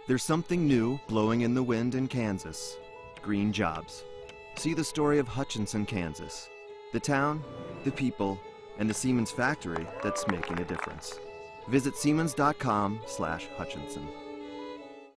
There's something new blowing in the wind in Kansas. Green jobs. See the story of Hutchinson, Kansas. The town, the people, and the Siemens factory that's making a difference. Visit Siemens.com/Hutchinson.